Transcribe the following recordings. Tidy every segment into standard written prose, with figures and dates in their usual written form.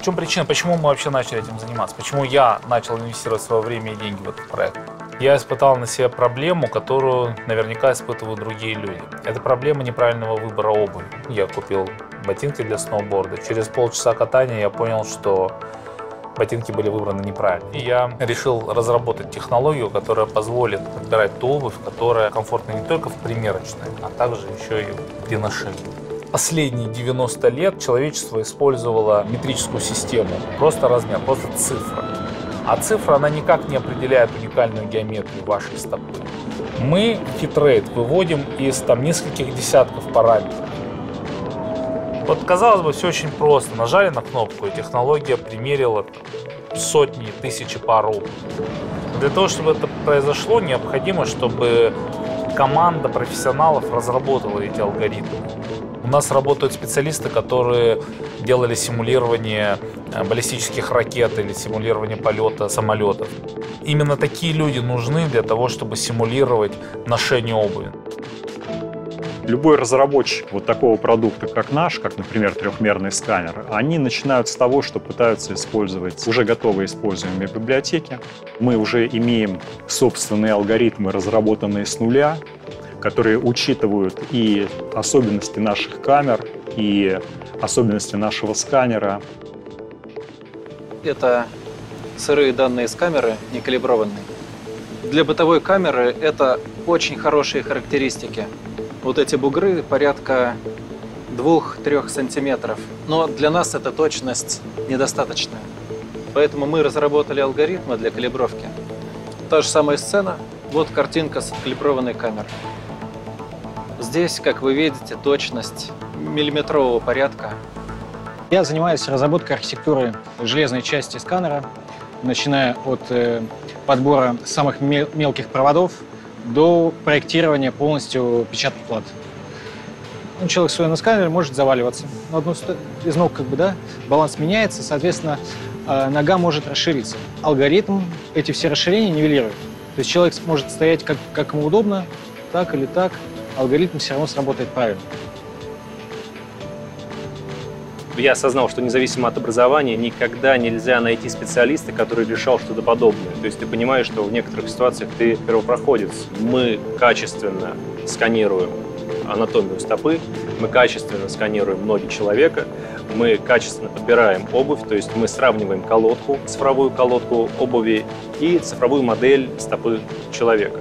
В чем причина, почему мы вообще начали этим заниматься? Почему я начал инвестировать свое время и деньги в этот проект? Я испытал на себе проблему, которую наверняка испытывают другие люди. Это проблема неправильного выбора обуви. Я купил ботинки для сноуборда. Через полчаса катания я понял, что ботинки были выбраны неправильно. И я решил разработать технологию, которая позволит подбирать ту обувь, которая комфортна не только в примерочной, а также еще и при ношении. Последние 90 лет человечество использовало метрическую систему. Просто размер, просто цифра. А цифра, она никак не определяет уникальную геометрию вашей стопы. Мы фитрейт выводим из нескольких десятков параметров. Вот, казалось бы, все очень просто. Нажали на кнопку, и технология примерила сотни, тысячи пар обуви. Для того, чтобы это произошло, необходимо, чтобы команда профессионалов разработала эти алгоритмы. У нас работают специалисты, которые делали симулирование баллистических ракет или симулирование полета самолетов. Именно такие люди нужны для того, чтобы симулировать ношение обуви. Любой разработчик вот такого продукта, как наш, как, например, трехмерный сканер, они начинают с того, что пытаются использовать уже готовые используемые библиотеки. Мы уже имеем собственные алгоритмы, разработанные с нуля, которые учитывают и особенности наших камер, и особенности нашего сканера. Это сырые данные с камеры, не калиброванные. Для бытовой камеры это очень хорошие характеристики. Вот эти бугры порядка 2-3 сантиметров. Но для нас эта точность недостаточная. Поэтому мы разработали алгоритмы для калибровки. Та же самая сцена. Вот картинка с откалиброванной камерой. Здесь, как вы видите, точность миллиметрового порядка. Я занимаюсь разработкой архитектуры железной части сканера, начиная от подбора самых мелких проводов до проектирования полностью печатных плат. Человек, стоя на сканере, может заваливаться. На одну из ног баланс меняется, соответственно, нога может расшириться. Алгоритм эти все расширения нивелирует. То есть человек может стоять как ему удобно, так или так. Алгоритм все равно сработает правильно. Я осознал, что независимо от образования никогда нельзя найти специалиста, который решал что-то подобное. То есть ты понимаешь, что в некоторых ситуациях ты первопроходец. Мы качественно сканируем анатомию стопы, мы качественно сканируем ноги человека, мы качественно подбираем обувь, то есть мы сравниваем колодку, цифровую колодку обуви и цифровую модель стопы человека.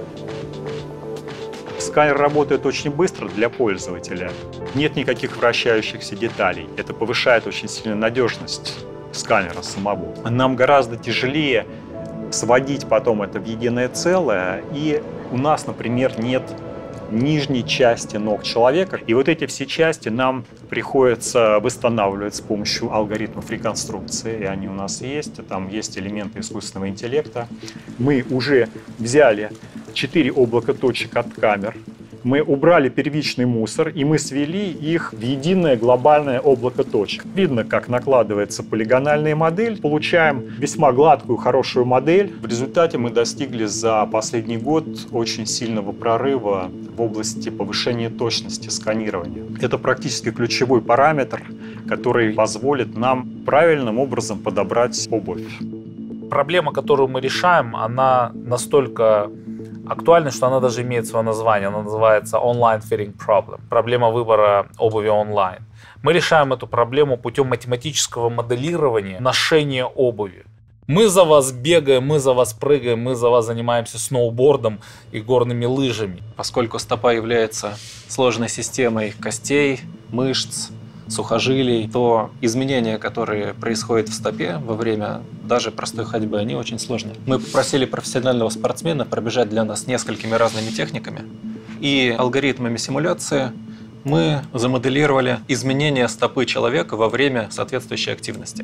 Сканер работает очень быстро для пользователя. Нет никаких вращающихся деталей. Это повышает очень сильно надежность сканера самого. Нам гораздо тяжелее сводить потом это в единое целое. И у нас, например, нет нижней части ног человека. И вот эти все части нам приходится восстанавливать с помощью алгоритмов реконструкции. И они у нас есть. Там есть элементы искусственного интеллекта. Мы уже взяли 4 облака точек от камер. Мы убрали первичный мусор, и мы свели их в единое глобальное облако точек. Видно, как накладывается полигональная модель. Получаем весьма гладкую, хорошую модель. В результате мы достигли за последний год очень сильного прорыва в области повышения точности сканирования. Это практически ключевой параметр, который позволит нам правильным образом подобрать обувь. Проблема, которую мы решаем, она настолько актуальна, что она даже имеет свое название. Она называется Online Fitting Problem. Проблема выбора обуви онлайн. Мы решаем эту проблему путем математического моделирования ношения обуви. Мы за вас бегаем, мы за вас прыгаем, мы за вас занимаемся сноубордом и горными лыжами. Поскольку стопа является сложной системой костей, мышц, сухожилий, то изменения, которые происходят в стопе во время даже простой ходьбы, они очень сложные. Мы попросили профессионального спортсмена пробежать для нас несколькими разными техниками, и алгоритмами симуляции мы замоделировали изменения стопы человека во время соответствующей активности.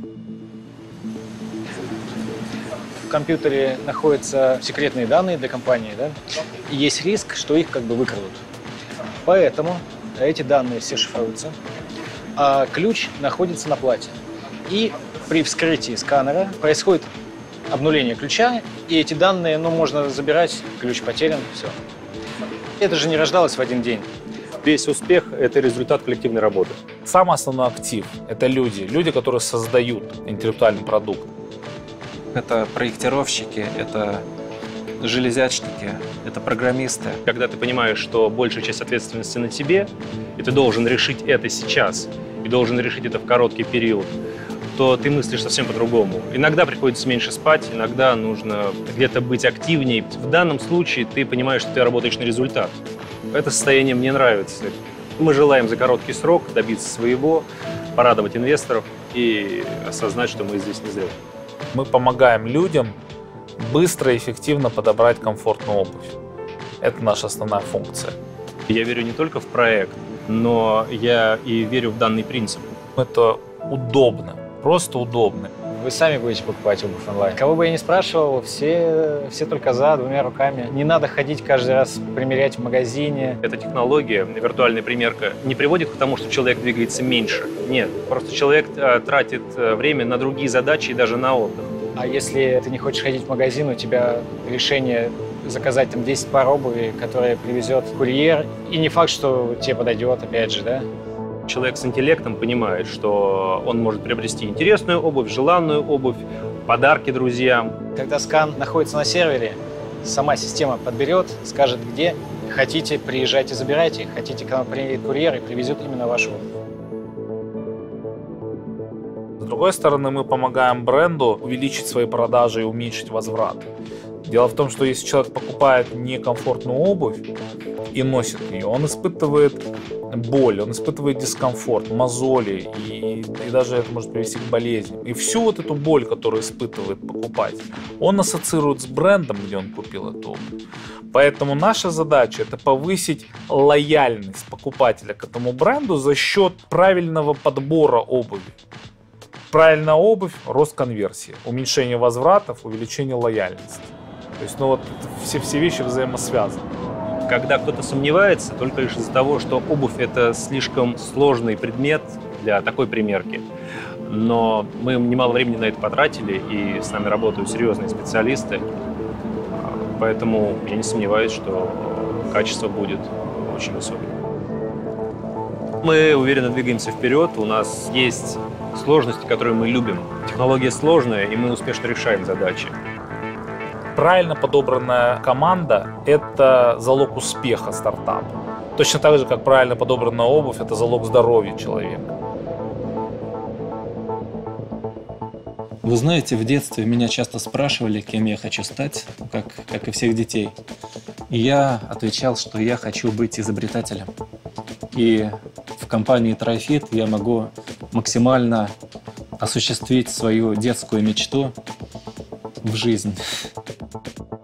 В компьютере находятся секретные данные для компании, да? И есть риск, что их выкрадут. Поэтому эти данные все шифруются, а ключ находится на плате. И при вскрытии сканера происходит обнуление ключа, и эти данные можно забирать, ключ потерян, все. Это же не рождалось в один день. Весь успех – это результат коллективной работы. Самый основной актив – это люди. Люди, которые создают интеллектуальный продукт. Это проектировщики, это железячники, это программисты. Когда ты понимаешь, что большая часть ответственности на тебе, и ты должен решить это сейчас, и должен решить это в короткий период, то ты мыслишь совсем по-другому. Иногда приходится меньше спать, иногда нужно где-то быть активнее. В данном случае ты понимаешь, что ты работаешь на результат. Это состояние мне нравится. Мы желаем за короткий срок добиться своего, порадовать инвесторов и осознать, что мы здесь не зря. Мы помогаем людям быстро и эффективно подобрать комфортную обувь. Это наша основная функция. Я верю не только в проект, но я и верю в данный принцип. Это удобно, просто удобно. Вы сами будете покупать обувь онлайн. Кого бы я ни спрашивал, все только за, двумя руками. Не надо ходить каждый раз примерять в магазине. Эта технология, виртуальная примерка, не приводит к тому, что человек двигается меньше. Нет, просто человек тратит время на другие задачи и даже на отдых. А если ты не хочешь ходить в магазин, у тебя решение заказать там 10 пар обуви, которые привезет курьер, и не факт, что тебе подойдет, опять же, да? Человек с интеллектом понимает, что он может приобрести интересную обувь, желанную обувь, подарки друзьям. Когда скан находится на сервере, сама система подберет, скажет где. Хотите, приезжайте, забирайте. Хотите, к нам приедет курьер и привезет именно вашу обувь. С другой стороны, мы помогаем бренду увеличить свои продажи и уменьшить возврат. Дело в том, что если человек покупает некомфортную обувь и носит ее, он испытывает боль, он испытывает дискомфорт, мозоли, и даже это может привести к болезням. И всю вот эту боль, которую испытывает покупатель, он ассоциирует с брендом, где он купил эту обувь. Поэтому наша задача – это повысить лояльность покупателя к этому бренду за счет правильного подбора обуви. Правильная обувь – рост конверсии, уменьшение возвратов, увеличение лояльности. То есть, ну вот все вещи взаимосвязаны. Когда кто-то сомневается, только лишь из-за того, что обувь – это слишком сложный предмет для такой примерки. Но мы немало времени на это потратили, и с нами работают серьезные специалисты. Поэтому я не сомневаюсь, что качество будет очень высоким. Мы уверенно двигаемся вперед. У нас есть сложности, которые мы любим. Технология сложная, и мы успешно решаем задачи. Правильно подобранная команда – это залог успеха стартапа. Точно так же, как правильно подобранная обувь – это залог здоровья человека. Вы знаете, в детстве меня часто спрашивали, кем я хочу стать, как и всех детей. И я отвечал, что я хочу быть изобретателем. И в компании TriFit я могу максимально осуществить свою детскую мечту в жизнь.